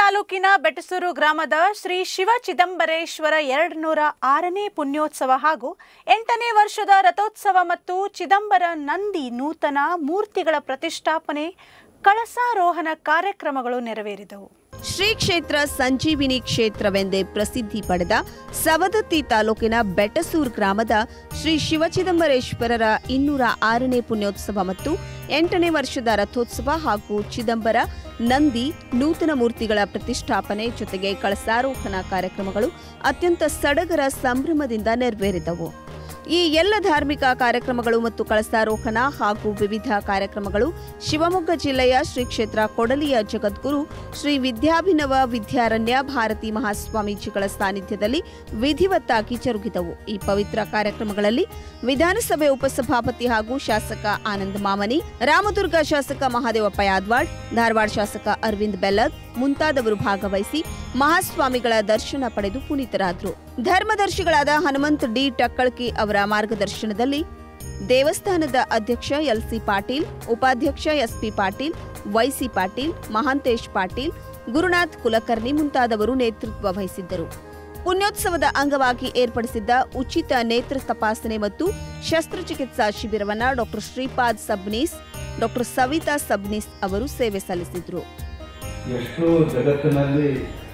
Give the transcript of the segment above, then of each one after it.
ತಾಲೂಕಿನ ಬೆಟಸೂರು ಗ್ರಾಮದ ಶ್ರೀ ಶಿವ ಚಿದಂಬರೇಶ್ವರ 206ನೇ ಪುಣ್ಯೋತ್ಸವ ಹಾಗೂ 8ನೇ ವರ್ಷದ ರಥೋತ್ಸವ ಮತ್ತು ಚಿದಂಬರ ನಂದಿ ನೂತನ ಮೂರ್ತಿಗಳ ಪ್ರತಿಷ್ಠಾಪನೆ ಕಳಸಾರೋಹಣ ಕಾರ್ಯಕ್ರಮಗಳು ನೆರವೇರಿದವು. ಶ್ರೀ ಕ್ಷೇತ್ರ ಸಂಜೀವಿನಿ ಕ್ಷೇತ್ರವೆಂದೇ ಪ್ರಸಿದ್ಧಿ ಪಡೆದ ಸವದತ್ತಿ ತಾಲೂಕಿನ ಬೆಟಸೂರು ಗ್ರಾಮದ ಶ್ರೀ ಶಿವಚಿದಂಬರೇಶ್ವರರ 206ನೇ ಪುಣ್ಯೋತ್ಸವ ಮತ್ತು 8ನೇ ವರ್ಷದ ರಥೋತ್ಸವ ಹಾಗೂ ಚಿದಂಬರ ನಂದಿ ನೂತನ ಮೂರ್ತಿಗಳ ಪ್ರತಿಷ್ಠಾಪನೆ ಜೊತೆಗೆ ಕಳಸಾರೋಹಣ ಕಾರ್ಯಕ್ರಮಗಳು ಅತ್ಯಂತ ಸಡಗರ ಸಂಭ್ರಮದಿಂದ ನೆರವೇರಿದವು. ಈ ಎಲ್ಲ ಧಾರ್ಮಿಕ ಕಾರ್ಯಕ್ರಮಗಳು ಮತ್ತು ಕಳಸಾರೋಹಣ ಹಾಗೂ ವಿವಿಧ ಕಾರ್ಯಕ್ರಮಗಳು ಶಿವಮೊಗ್ಗ ಜಿಲ್ಲೆಯ ಶ್ರೀ ಕ್ಷೇತ್ರ ಕೊಡಲಿಯ ಜಗದ್ಗುರು ಶ್ರೀ ವಿದ್ಯಾಭಿನವ ವಿದ್ಯಾರಣ್ಯ ಭಾರತಿ ಮಹಾಸ್ವಾಮೀಜಿಗಳ ಸಾನ್ನಿಧ್ಯದಲ್ಲಿ ವಿಧಿವತ್ತಾಗಿ ಜರುಗಿದವು. ಈ ಪವಿತ್ರ ಕಾರ್ಯಕ್ರಮಗಳಲ್ಲಿ ವಿಧಾನಸಭೆ ಉಪಸಭಾಪತಿ ಹಾಗೂ ಶಾಸಕ ಆನಂದ್ ಮಾಮನಿ, ರಾಮದುರ್ಗ ಶಾಸಕ ಮಹಾದೇವಪ್ಪ ಯಾದವಾಡ್, ಧಾರವಾಡ ಶಾಸಕ ಅರವಿಂದ್ ಬೆಲ್ಲದ್ ಮುಂತಾದವರು ಭಾಗವಹಿಸಿ ಮಹಾಸ್ವಾಮಿಗಳ ದರ್ಶನ ಪಡೆದು ಪುನೀತರಾದರು. ಧರ್ಮದರ್ಶಿಗಳಾದ ಹನುಮಂತ್ ಡಿ ಟಕ್ಕಳ್ಕಿ ಅವರ ಮಾರ್ಗದರ್ಶನದಲ್ಲಿ ದೇವಸ್ಥಾನದ ಅಧ್ಯಕ್ಷ ಎಲ್ಸಿ ಪಾಟೀಲ್, ಉಪಾಧ್ಯಕ್ಷ ಎಸ್ಪಿ ಪಾಟೀಲ್, ವೈಸಿ ಪಾಟೀಲ್, ಮಹಾಂತೇಶ್ ಪಾಟೀಲ್, ಗುರುನಾಥ್ ಕುಲಕರ್ಣಿ ಮುಂತಾದವರು ನೇತೃತ್ವ ವಹಿಸಿದ್ದರು. ಪುಣ್ಯೋತ್ಸವದ ಅಂಗವಾಗಿ ಏರ್ಪಡಿಸಿದ್ದ ಉಚಿತ ನೇತ್ರ ತಪಾಸಣೆ ಮತ್ತು ಶಸ್ತ್ರಚಿಕಿತ್ಸಾ ಶಿಬಿರವನ್ನು ಡಾ ಶ್ರೀಪಾದ್ ಸಬ್ನೀಸ್, ಡಾ ಸವಿತಾ ಸಬ್ನೀಸ್ ಅವರು ಸೇವೆ ಸಲ್ಲಿಸಿದರು. ಎಷ್ಟು ಜಗತ್ತಿನಲ್ಲಿ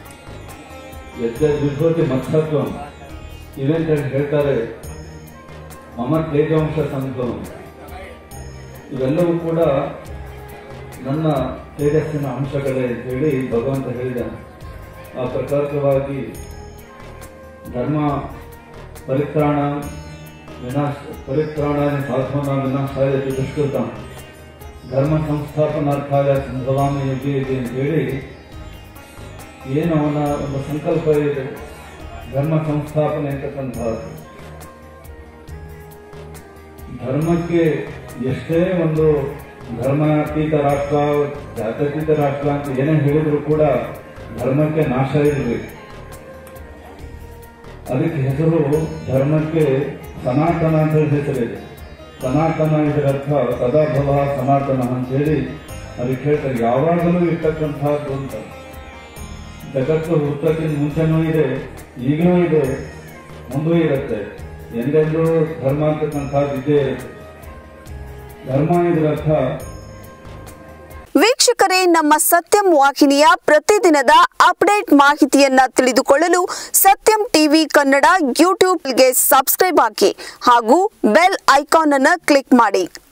ವಿಭೂತಿ ಮತ್ಸತ್ವ ಇವೆಂಟ್ ಅಂತ ಹೇಳ್ತಾರೆ, ಮಮ ತೇಜವಂಶ ಸಂತಂ, ಇವೆಲ್ಲವೂ ಕೂಡ ನನ್ನ ತೇಜಸ್ಸಿನ ಅಂಶಗಳೇ ಅಂತ ಹೇಳಿ ಭಗವಂತ ಹೇಳಿದ. ಆ ಪ್ರಕಾರವಾಗಿ ಧರ್ಮ ಪರಿತ್ರಾಣಾಯ ಸಾಧುನಾ ವಿನಾಶಾಯ ದುಷ್ಕೃತಂ ಧರ್ಮ ಸಂಸ್ಥಾಪನಾರ್ಥಾಯ ಸಂಭವಾಮಿ ಯುಗೆ ಯುಗೆ ಅಂತ ಹೇಳಿ ಏನು ಅವನ ಒಂದು ಸಂಕಲ್ಪ ಇದೆ, ಧರ್ಮ ಸಂಸ್ಥಾಪನೆ ಅಂತಕ್ಕಂಥದ್ದು. ಧರ್ಮಕ್ಕೆ ಎಷ್ಟೇ ಒಂದು ಧರ್ಮಾತೀತ ರಾಷ್ಟ್ರ, ಜಾತ್ಯತೀತ ರಾಷ್ಟ್ರ ಅಂತ ಏನೇ ಹೇಳಿದ್ರು ಕೂಡ ಧರ್ಮಕ್ಕೆ ನಾಶ ಇರಬೇಕು. ಅದಕ್ಕೆ ಹೆಸರು ಧರ್ಮಕ್ಕೆ ಸನಾತನ ಅಂತ ಹೇಳಿ ಹೆಸರಿದೆ. ಸನಾತನ ಇದರ ಅರ್ಥ ಸದಾಭವ ಸನಾತನ ಅಂತೇಳಿ ಅದಕ್ಕೆ ಹೇಳ್ತಾರೆ. ಯಾವಾಗಲೂ ಇರ್ತಕ್ಕಂಥದ್ದು ಅಂತ. ಜಗತ್ತು ಹುಟ್ಟಕ್ಕಿಂತ ಮುಂಚೆನೂ ಇದೆ, ಈಗಲೂ ಇದೆ, ಮುಂದೂ ಇರುತ್ತೆ. ಎಂದೆಂದೂ ಧರ್ಮ ಅಂತಕ್ಕಂಥದ್ದು ಇದ್ದೇ ಇರುತ್ತೆ. ಧರ್ಮ ಇದರ ಅರ್ಥ. ವೀಕ್ಷಕರೇ, ನಮ್ಮ ಸತ್ಯಂ ವಾಹಿನಿಯ ಪ್ರತಿದಿನದ ಅಪ್ಡೇಟ್ ಮಾಹಿತಿಯನ್ನ ತಿಳಿದುಕೊಳ್ಳಲು ಸತ್ಯಂ ಟಿವಿ ಕನ್ನಡ ಯೂಟ್ಯೂಬ್ಗೆ ಸಬ್ಸ್ಕ್ರೈಬ್ ಆಗಿ ಹಾಗೂ ಬೆಲ್ ಐಕಾನ್ ಅನ್ನು ಕ್ಲಿಕ್ ಮಾಡಿ.